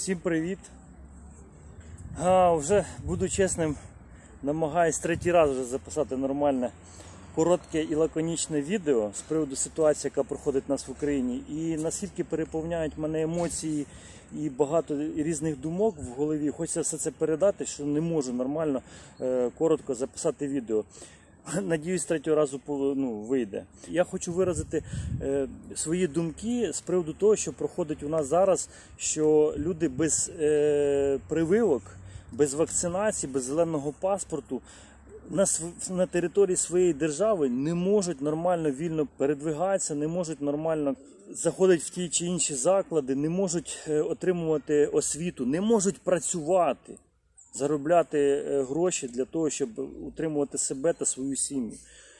Всім привіт! Вже буду чесним, намагаюсь третій раз вже записати нормальне, коротке і лаконічне відео з приводу ситуації, яка проходить у нас в Україні. І наскільки переповняють мене емоції і багато різних думок в голові, хочеться все це передати, що не можу нормально, коротко записати відео. Надіюсь, третього разу вийде. Я хочу виразити свої думки з приводу того, що проходить у нас зараз, що люди без прививок, без вакцинації, без зеленого паспорту на території своєї держави не можуть нормально вільно передвигатися, не можуть нормально заходити в ті чи інші заклади, не можуть отримувати освіту, не можуть працювати, заробляти гроші для того, щоб утримувати себе та свою сім'ю.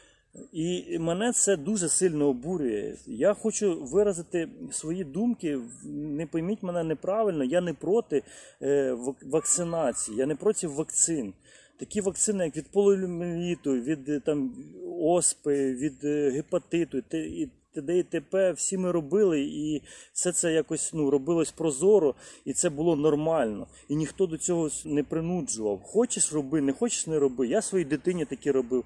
І мене це дуже сильно обурює. Я хочу виразити свої думки, не пойміть мене неправильно, я не проти вакцинації, я не проти вакцин. Такі вакцини, як від поліомієліту, від оспи, від гепатиту і т.д. і т.п. всі ми робили, і все це якось робилось прозоро, і це було нормально. І ніхто до цього не принуджував. Хочеш – роби, не хочеш – не роби. Я своїй дитині такі робив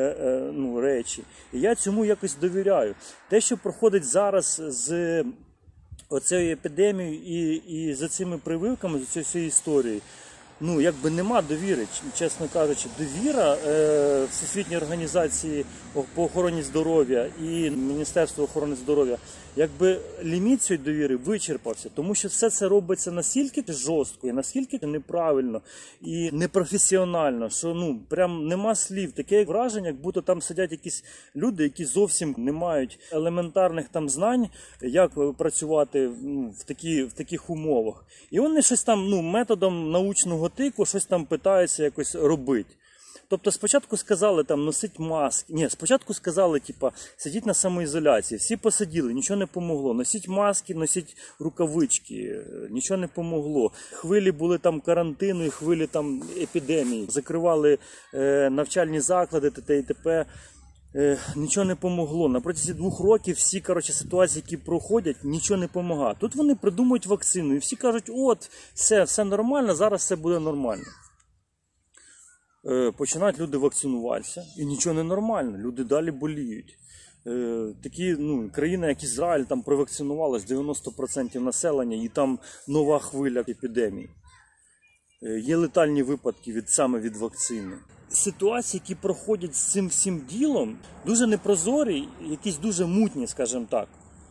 речі. І я цьому якось довіряю. Те, що проходить зараз з оцею епідемією і за цими прививками, з цією всією історією, якби нема довіри, чесно кажучи. Довіра Всесвітньої організації по охороні здоров'я і Міністерства охорони здоров'я, якби ліміт цієї довіри вичерпався, тому що все це робиться настільки жорстко і настільки неправильно і непрофесіонально, що прям нема слів. Таке враження, як будто там сидять якісь люди, які зовсім не мають елементарних знань, як працювати в таких умовах. І вони щось методом научного тику щось питаються якось робити. Тобто спочатку сказали носить маски, спочатку сказали сидіть на самоізоляції, всі посиділи, нічого не помогло, носіть маски, носіть рукавички, нічого не помогло. Хвилі були карантину і хвилі епідемії, закривали навчальні заклади т.д. і т.п. Нічого не помогло. На протязі 2 років всі ситуації, які проходять, нічого не допомагає. Тут вони придумують вакцину і всі кажуть, все нормально, зараз все буде нормально. Починають люди вакцинуватися і нічого не нормально, люди далі боліють. Такі країни, як Ізраїль, провакцинувалось 90% населення і там нова хвиля епідемії. Є летальні випадки саме від вакцини. Ситуації, які проходять з цим всім ділом, дуже непрозорі, якісь дуже мутні, скажімо так.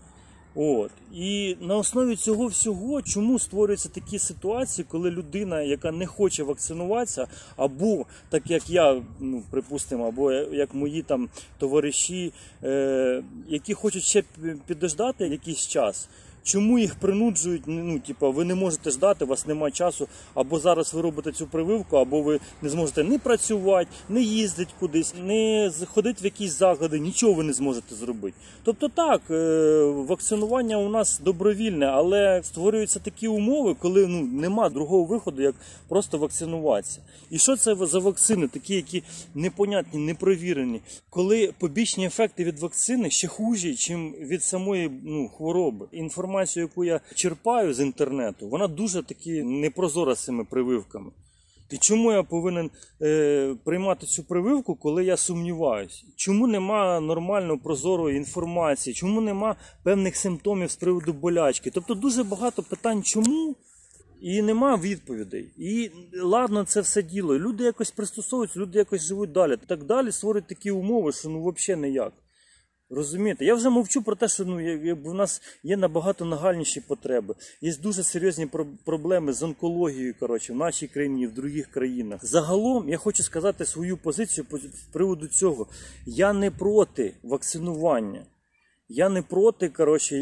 І на основі цього всього, чому створюються такі ситуації, коли людина, яка не хоче вакцинуватися, або, так як я, припустимо, або як мої товариші, які хочуть ще підождати якийсь час, чому їх принуджують, ви не можете ждати, у вас немає часу, або зараз ви робите цю прививку, або ви не зможете не працювати, не їздити кудись, не ходити в якісь заклади, нічого ви не зможете зробити. Тобто так, вакцинування у нас добровільне, але створюються такі умови, коли нема другого виходу, як просто вакцинуватися. І що це за вакцини, такі, які непонятні, непровірені, коли побічні ефекти від вакцини ще хужі, ніж від самої хвороби. Інформацію, яку я черпаю з інтернету, вона дуже таки непрозора з цими прививками. І чому я повинен приймати цю прививку, коли я сумніваюся? Чому нема нормально прозорої інформації? Чому нема певних симптомів з приводу болячки? Тобто дуже багато питань чому і нема відповідей. І ладно це все діло. Люди якось пристосовуються, люди якось живуть далі. Так далі створюють такі умови, що взагалі ніяк. Розумієте? Я вже мовчу про те, що в нас є набагато нагальніші потреби. Є дуже серйозні проблеми з онкологією, в нашій країні і в інших країнах. Загалом, я хочу сказати свою позицію з приводу цього. Я не проти вакцинування. Я не проти,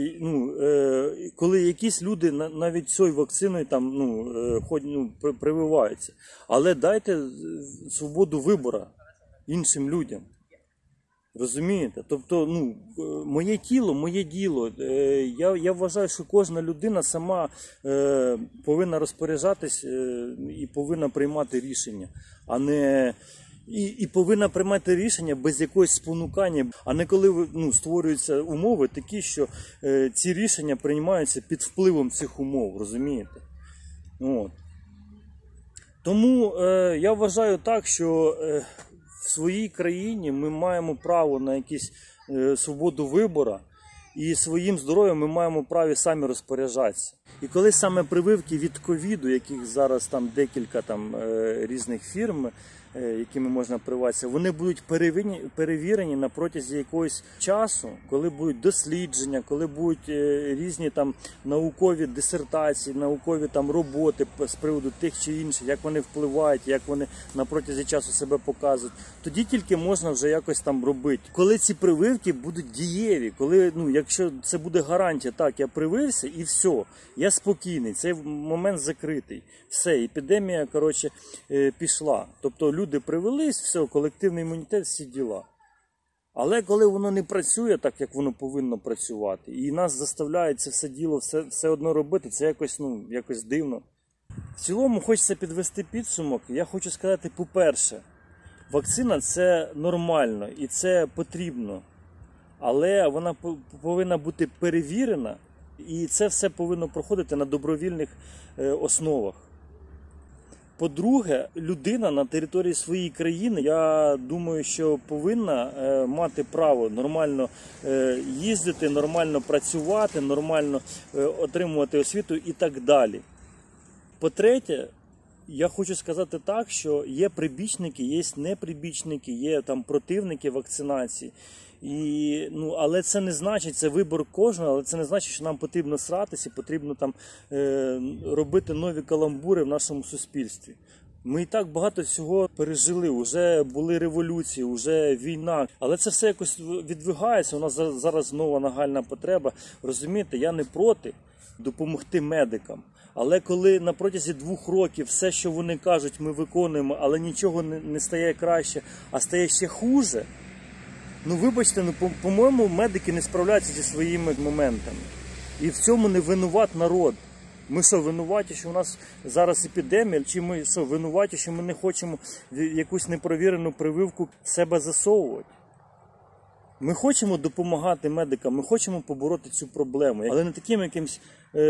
коли якісь люди навіть цією вакциною прививаються. Але дайте свободу вибору іншим людям. Розумієте? Тобто, моє тіло, моє діло. Я вважаю, що кожна людина сама повинна розпоряджатись і повинна приймати рішення, а не І повинна приймати рішення без якогось спонукання, а не коли створюються умови такі, що ці рішення приймаються під впливом цих умов, розумієте? От. Тому я вважаю так, що в своїй країні ми маємо право на якусь свободу вибору, і своїм здоров'ям ми маємо право самі розпоряджатися. І коли саме прививки від ковіду, яких зараз там декілька різних фірм, якими можна приватися, вони будуть перевірені на протязі якогось часу, коли будуть дослідження, коли будуть різні там наукові дисертації, наукові там роботи з приводу тих чи інших, як вони впливають, як вони на протязі часу себе показують, тоді тільки можна вже якось там робити. Коли ці прививки будуть дієві, коли, якщо це буде гарантія, так, я привився і все, я спокійний, цей момент закритий. Все, епідемія, пішла. Тобто люди привелись, все, колективний імунітет, всі діла. Але коли воно не працює так, як воно повинно працювати, і нас заставляють це все діло все одно робити, це якось дивно. В цілому хочеться підвести підсумок. Я хочу сказати, по-перше, вакцина – це нормально і це потрібно. Але вона повинна бути перевірена, і це все повинно проходити на добровільних основах. По-друге, людина на території своєї країни, я думаю, що повинна мати право нормально їздити, нормально працювати, нормально отримувати освіту і так далі. По-третє, я хочу сказати так, що є прибічники, є неприбічники, є там противники вакцинації. Але це не значить, це вибір кожного, але це не значить, що нам потрібно сратися, потрібно там робити нові каламбури в нашому суспільстві. Ми і так багато всього пережили, вже були революції, вже війна, але це все якось відвигається, у нас зараз нова нагальна потреба. Розумієте, я не проти допомогти медикам. Але коли на протязі 2 років все, що вони кажуть, ми виконуємо, але нічого не стає краще, а стає ще хуже, вибачте, по-моєму, медики не справляються зі своїми моментами. І в цьому не винуват народ. Ми що, винуваті, що у нас зараз епідемія? Чи ми що, винуваті, що ми не хочемо якусь непровірену прививку в себе засовувати? Ми хочемо допомагати медикам, ми хочемо побороти цю проблему, але не такими якимось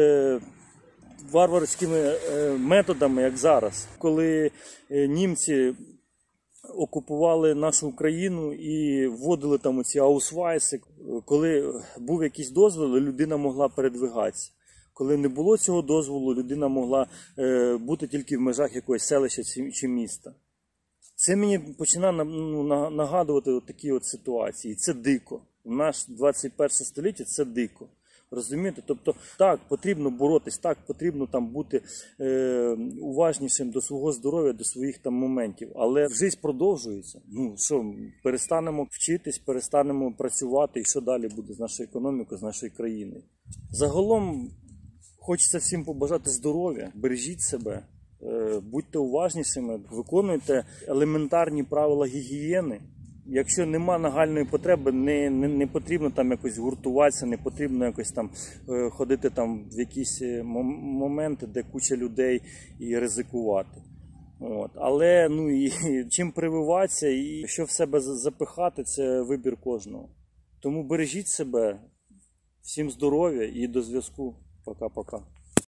варварськими методами, як зараз. Коли німці окупували нашу Україну і вводили там оці аусвайси, коли був якийсь дозвіл, людина могла передвигатися. Коли не було цього дозволу, людина могла бути тільки в межах якогось селища чи міста. Це мені починає нагадувати такі ситуації. Це дико. В наш 21 століття це дико. Розумієте? Тобто, так, потрібно боротись, так, потрібно бути уважнішим до свого здоров'я, до своїх моментів. Але життя продовжується. Перестанемо вчитись, перестанемо працювати, і що далі буде з нашою економікою, з нашою країною. Загалом, хочеться всім побажати здоров'я, бережіть себе, будьте уважнішими, виконуйте елементарні правила гігієни. Якщо нема нагальної потреби, не потрібно якось гуртуватися, не потрібно якось ходити в якісь моменти, де куча людей, і ризикувати. Але чим прививатися і що в себе запихати, це вибір кожного. Тому бережіть себе, всім здоров'я і до зв'язку. Пока-пока.